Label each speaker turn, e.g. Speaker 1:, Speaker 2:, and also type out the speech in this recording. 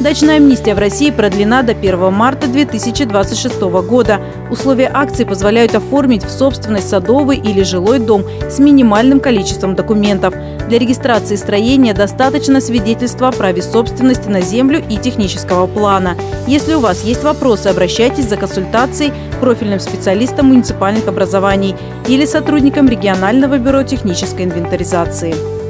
Speaker 1: Дачная амнистия в России продлена до 1 марта 2026 года. Условия акции позволяют оформить в собственность садовый или жилой дом с минимальным количеством документов. Для регистрации строения достаточно свидетельства о праве собственности на землю и технического плана. Если у вас есть вопросы, обращайтесь за консультацией к профильным специалистам муниципальных образований или сотрудникам регионального бюро технической инвентаризации.